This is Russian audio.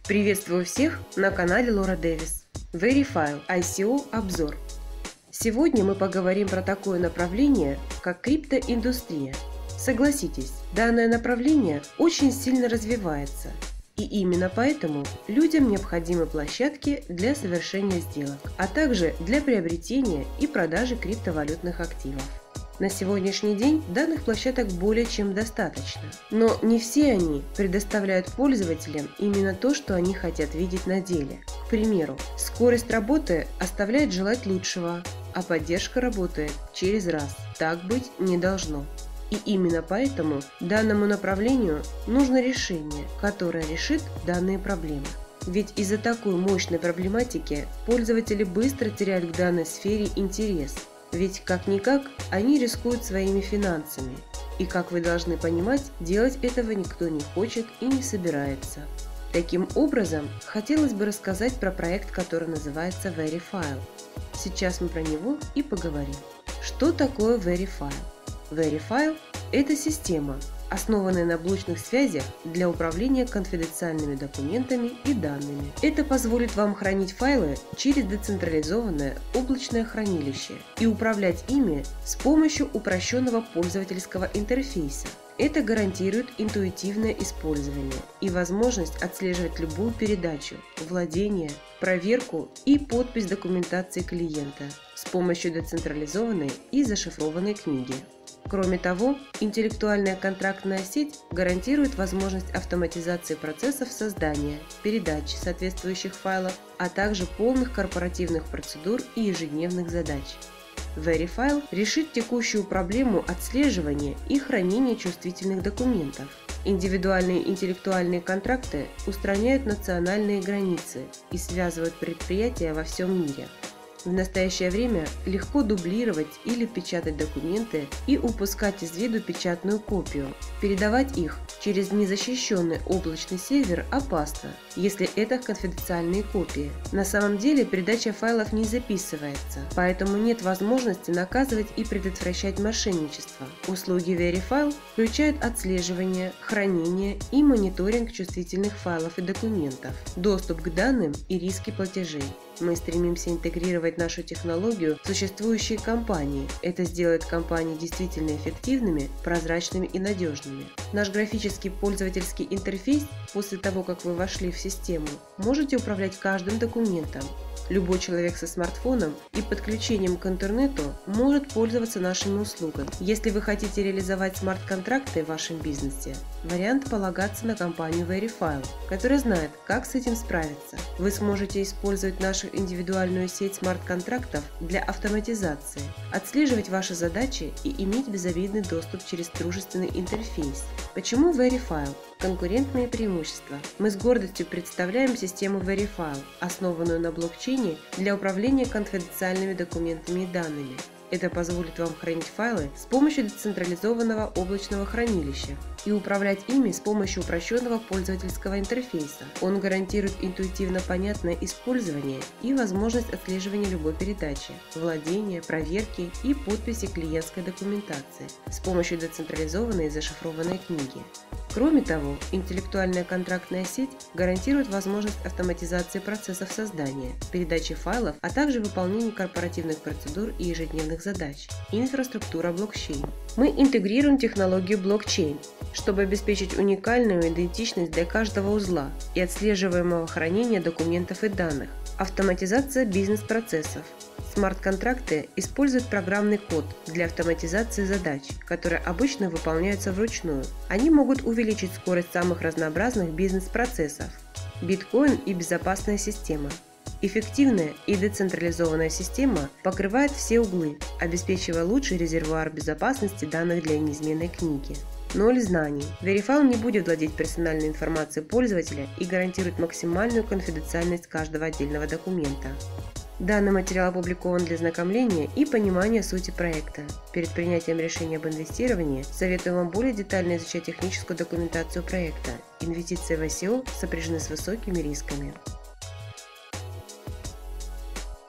Приветствую всех на канале Лора Дэвис. Verifile ICO обзор. Сегодня мы поговорим про такое направление, как криптоиндустрия. Согласитесь, данное направление очень сильно развивается, и именно поэтому людям необходимы площадки для совершения сделок, а также для приобретения и продажи криптовалютных активов. На сегодняшний день данных площадок более чем достаточно, но не все они предоставляют пользователям именно то, что они хотят видеть на деле. К примеру, скорость работы оставляет желать лучшего, а поддержка работает через раз. Так быть не должно. И именно поэтому данному направлению нужно решение, которое решит данные проблемы. Ведь из-за такой мощной проблематики пользователи быстро теряют к данной сфере интерес. Ведь как-никак они рискуют своими финансами. И, как вы должны понимать, делать этого никто не хочет и не собирается. Таким образом, хотелось бы рассказать про проект, который называется Verifile. Сейчас мы про него и поговорим. Что такое Verifile? Verifile – это система, основанная на блочных связях для управления конфиденциальными документами и данными. Это позволит вам хранить файлы через децентрализованное облачное хранилище и управлять ими с помощью упрощенного пользовательского интерфейса. Это гарантирует интуитивное использование и возможность отслеживать любую передачу, владение, проверку и подпись документации клиента с помощью децентрализованной и зашифрованной книги. Кроме того, интеллектуальная контрактная сеть гарантирует возможность автоматизации процессов создания, передачи соответствующих файлов, а также полных корпоративных процедур и ежедневных задач. Verifile решит текущую проблему отслеживания и хранения чувствительных документов. Индивидуальные интеллектуальные контракты устраняют национальные границы и связывают предприятия во всем мире. В настоящее время легко дублировать или печатать документы и упускать из виду печатную копию. Передавать их через незащищенный облачный сервер опасно, если это конфиденциальные копии. На самом деле передача файлов не записывается, поэтому нет возможности наказывать и предотвращать мошенничество. Услуги Verifile включают отслеживание, хранение и мониторинг чувствительных файлов и документов, доступ к данным и риски платежей. Мы стремимся интегрировать нашу технологию в существующие компании. Это сделает компании действительно эффективными, прозрачными и надежными. Наш графический пользовательский интерфейс, после того, как вы вошли в систему, можете управлять каждым документом. Любой человек со смартфоном и подключением к интернету может пользоваться нашими услугами. Если вы хотите реализовать смарт-контракты в вашем бизнесе, вариант полагаться на компанию Verifile, которая знает, как с этим справиться. Вы сможете использовать нашу индивидуальную сеть смарт-контрактов для автоматизации, отслеживать ваши задачи и иметь безобидный доступ через дружественный интерфейс. Почему Verifile? Конкурентные преимущества. Мы с гордостью представляем систему Verifile, основанную на блокчейне для управления конфиденциальными документами и данными. Это позволит вам хранить файлы с помощью децентрализованного облачного хранилища и управлять ими с помощью упрощенного пользовательского интерфейса. Он гарантирует интуитивно понятное использование и возможность отслеживания любой передачи, владения, проверки и подписи клиентской документации с помощью децентрализованной и зашифрованной книги. Кроме того, интеллектуальная контрактная сеть гарантирует возможность автоматизации процессов создания, передачи файлов, а также выполнения корпоративных процедур и ежедневных задач. Инфраструктура блокчейн. Мы интегрируем технологию блокчейн, чтобы обеспечить уникальную идентичность для каждого узла и отслеживаемого хранения документов и данных. Автоматизация бизнес-процессов. Смарт-контракты используют программный код для автоматизации задач, которые обычно выполняются вручную. Они могут увеличить скорость самых разнообразных бизнес-процессов. Биткоин и безопасная система. Эффективная и децентрализованная система покрывает все углы, обеспечивая лучший резервуар безопасности данных для неизменной книги. Ноль знаний. Verifile не будет владеть персональной информацией пользователя и гарантирует максимальную конфиденциальность каждого отдельного документа. Данный материал опубликован для ознакомления и понимания сути проекта. Перед принятием решения об инвестировании советую вам более детально изучать техническую документацию проекта. Инвестиции в ICO сопряжены с высокими рисками.